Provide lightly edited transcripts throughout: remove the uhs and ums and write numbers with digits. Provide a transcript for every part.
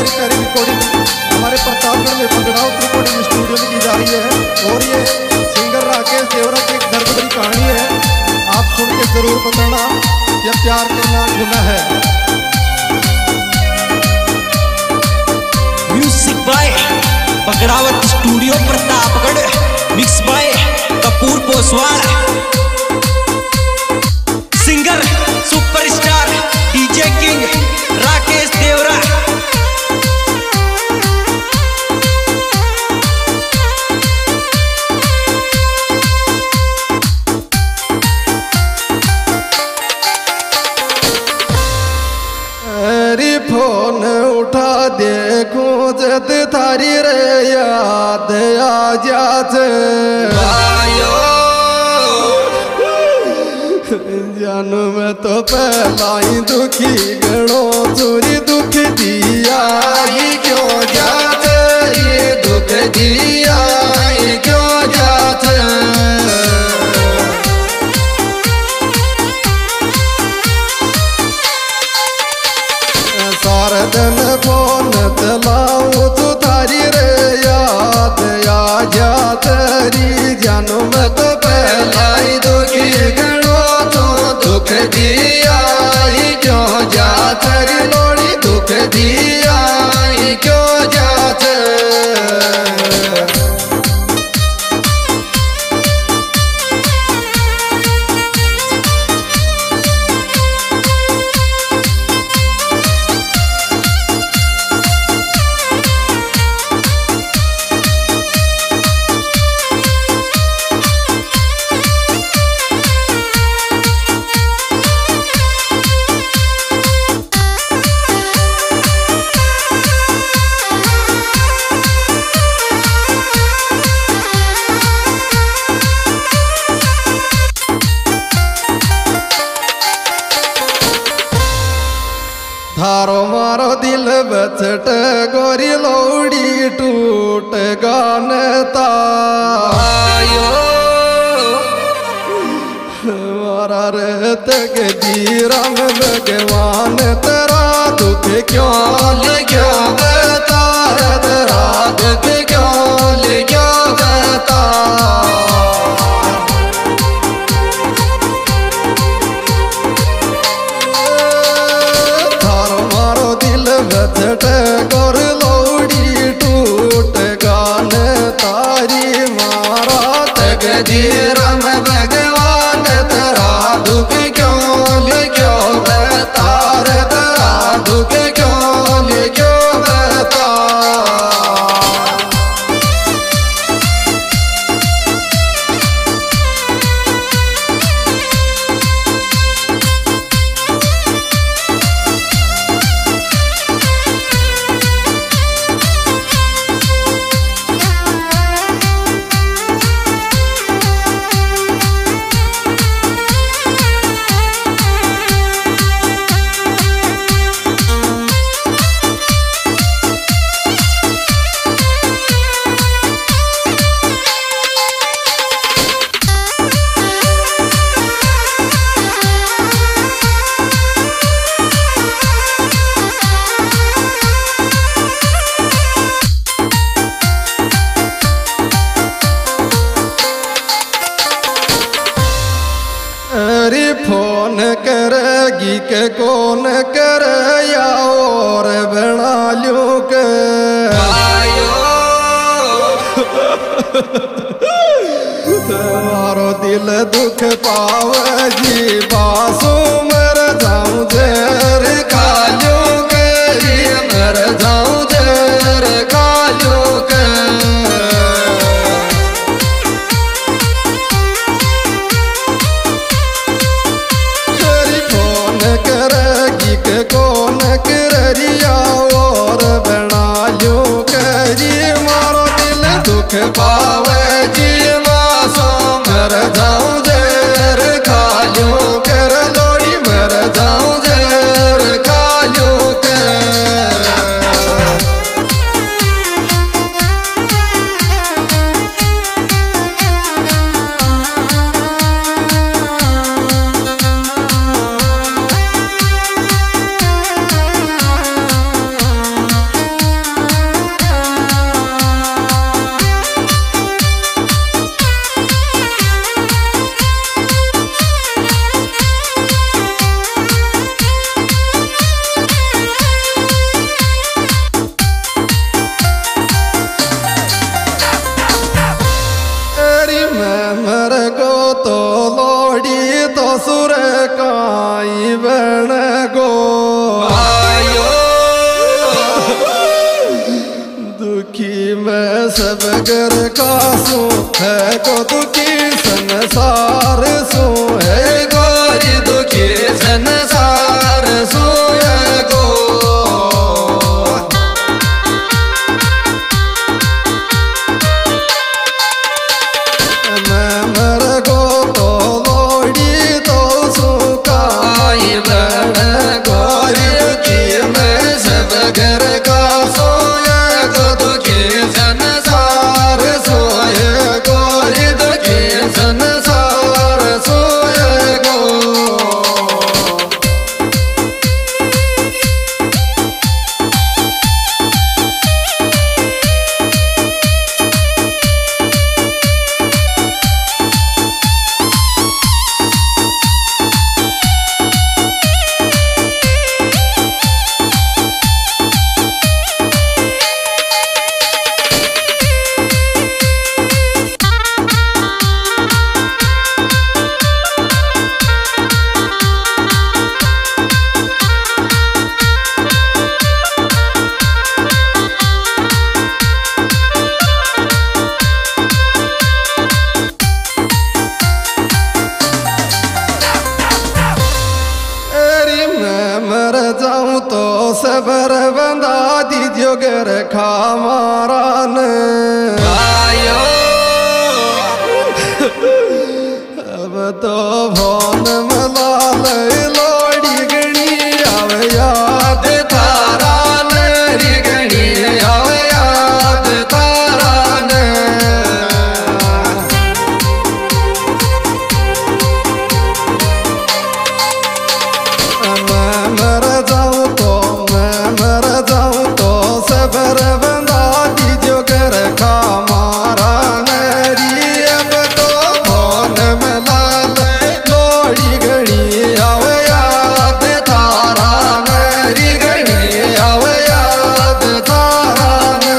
प्यारी प्यारी रिकॉर्डिंग हमारे प्रतापगढ़ में पगड़ाव रिकॉर्डिंग स्टूडियो में की जा रही है और ये सिंगर राकेश देवरा की एक दर्द भरी कहानी है। आप सुन के जरूर बताना कि प्यार करना गुनाह है। Music by Pagdawat studio Pratapgarh, mix by Kapoor Poswal, singer superstar DJ king Rakesh Devra. अरे फोन उठा देखूं जद थारी रे याद आ जात जानू मैं तो पहला ही दुखी गणो चोरी दुख दिया क्यों जात ये दुख दिया क्यों जात सारा दिन फोन चलाऊं तो थारी रे याद आ जात री जानू मैं तो पहला ही दुखी गणो दुख दिया क्यों जात रे लोड़ी दुख दिया क्यों जात थारो मारो दिल बचट गोरी लौड़ी टूट गानता मारा रहत के जीरा में भगवान तेरा दुख क्यों लिखा बता तेरा दुख क्यों लिखा बता बचट गोर लौड़ी टूट गान तारी मारा तक जीरा में भगवान तेरा दुख क्यों लिखो बतार तेरा दुख क्यों लिखो बता फोन करेगी के कौन करे या और बना लूं के तुम्हारो दिल दुख पावे जी बासु मर जाऊं जर खा लूं के मर जाऊं जर खा लूं के करेगी के कौन कररिया और बना लो करी मारो दिल दुख पावे जी मासो मर जाऊं जर खा लो कर लोड़ी लोड़ी तो सुर काई बन गो आयो दुखी मैं सब घर का सू है को दुखी संसार सू है गोरी दुखी संसार सो गो मैं मर गो तो लोड़ी तो सुखाई बन गोरी दुखी मैं सब घर का सोया गो दुखी संसार सोए गोरी दुखी संसार सोए गो मर जाऊं तो सबर बंदा दीजियो घर खा मारान आयो अब तो भौन मलाल लोड़ी गणी आवे याद तारा नरी गणी आवे याद तारा ने मैं मर जाऊं तो सबर बंदा दीजियो घर खा मारा नरी अब तो भौन मलाल लोड़ी गणी आवे याद तारा नरी गणी आवे याद तारा ने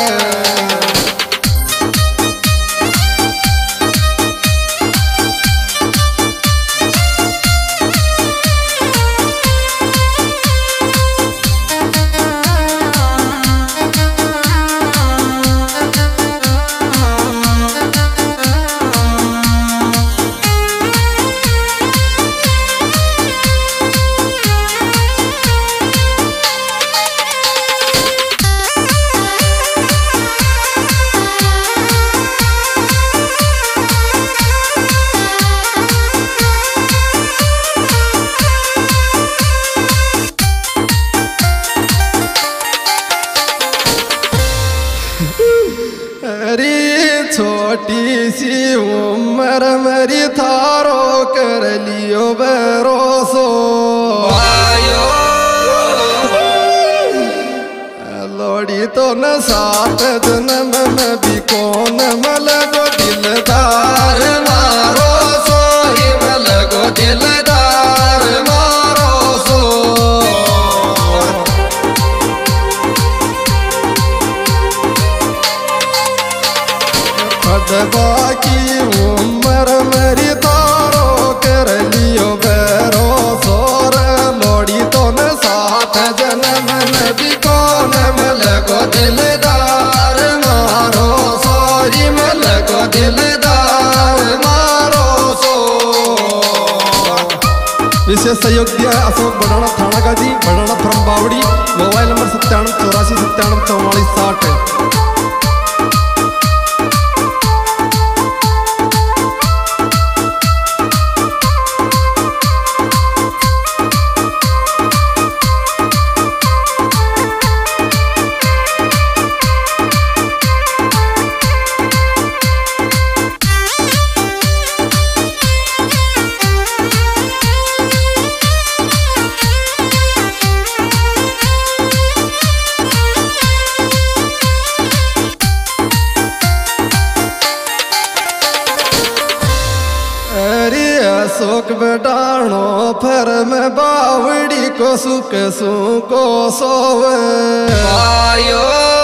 अरे छोटी सी उम्र मेरी थारो कर लियो भरोसो आयो लोड़ी तो न सात जन्म में भी कौन मलगो दिलदार मारो सोई मलगो दिलदार मारो सो खदबा की उम्र मेरी तारो कर लियो भरोसो लोड़ी तो न सात जन्म में भी कौन मलगो दिलदार मारो सोई मलगो दिलदार मारो सो विशेष सहयोग दिया है अशोक बड़ाना थाना का जी Badana from Bawdi mobile number 9784 Ashok Badano फर में बावड़ी को सुख सुको सोवे आयो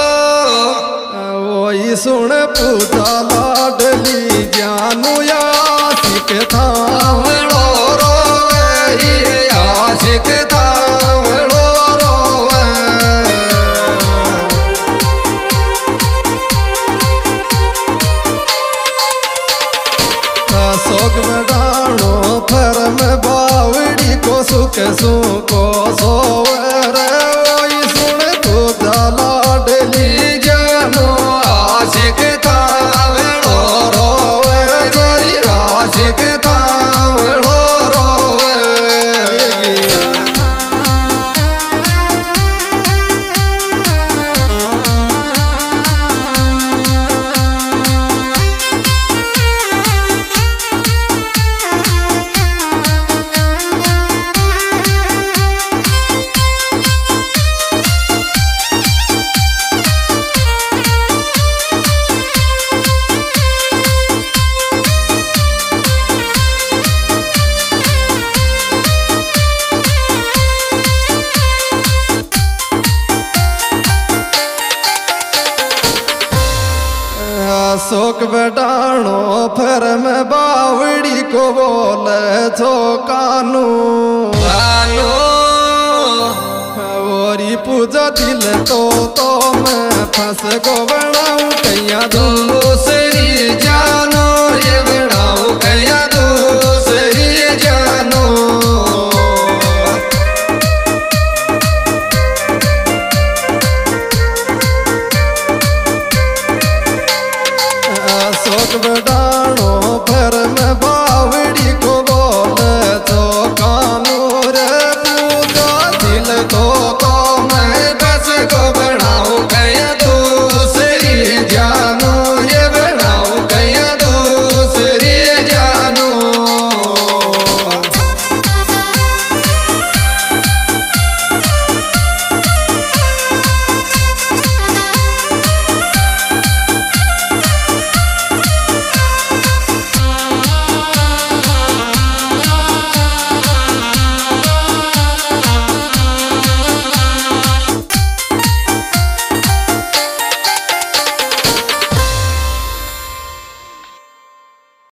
वही सुन पूजा लाडली जानू या सिख था में बावड़ी को सुख सुको सोवर ओई सुन तो लाडली जानो आशिक तावड़ो रोवे गोरी आशिक तावड़ो रोवे शोक बेटाणो फिर में बावड़ी को बोले छो कानू कानू ओरी पूजा दिल तो मैं फंस को बनाऊं कैया दूँ